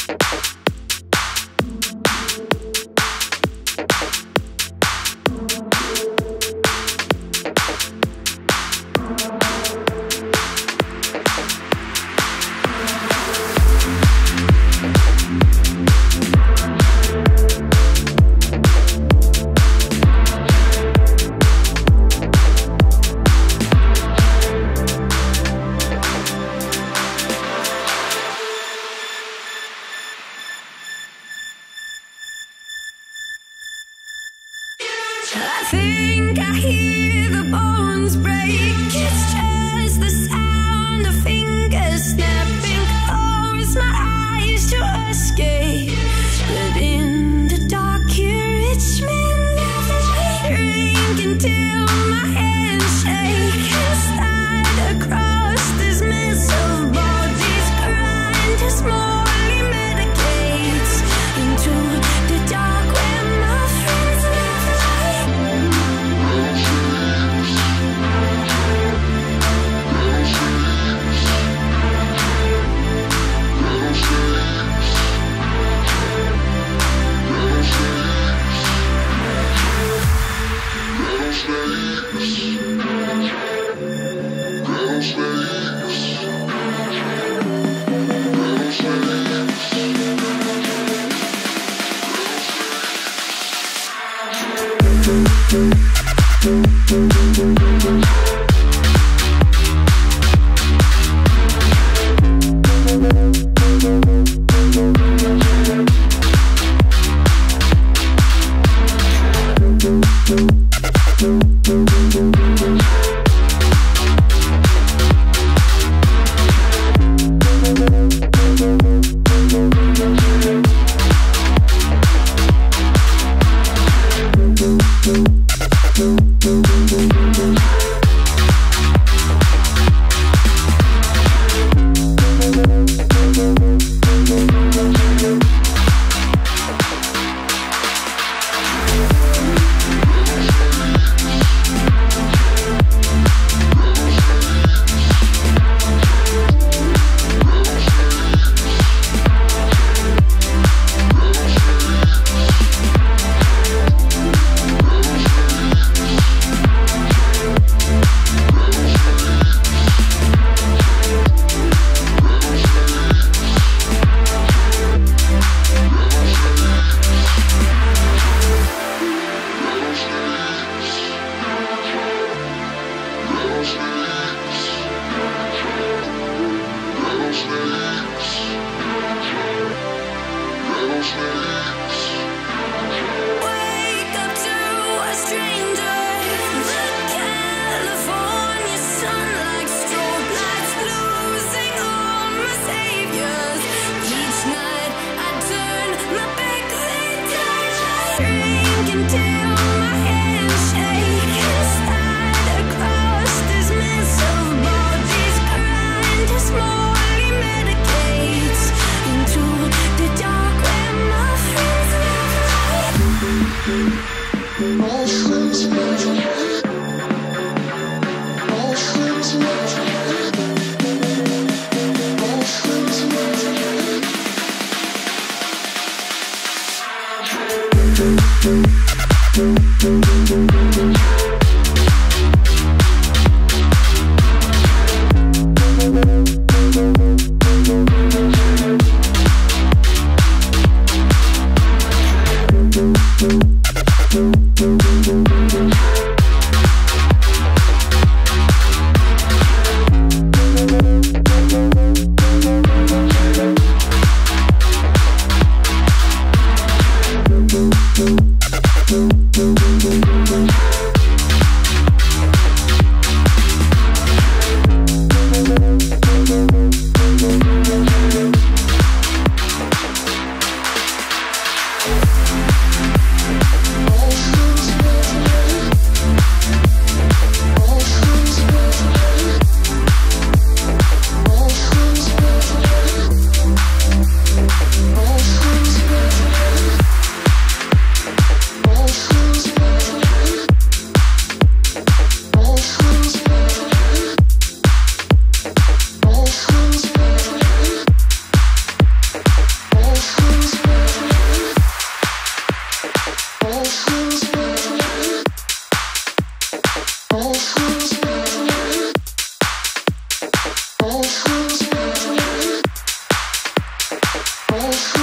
I think I hear the bones break. It's just the sound of fingers snapping. Close my eyes to escape, but in the dark you reach me. Drink until my hands shake and slide across this mess of bodies. Grind slowly medicates into the dark where my friends live. Wake up to a stranger. The California sun like strobe lights, losing all my saviors. Each night I turn my back, they die. Drink until my hands shake and slide across this mess of bodies. Grind slowly medicates into the dark where my friends live. My friends live. My friends live. My friends live. Both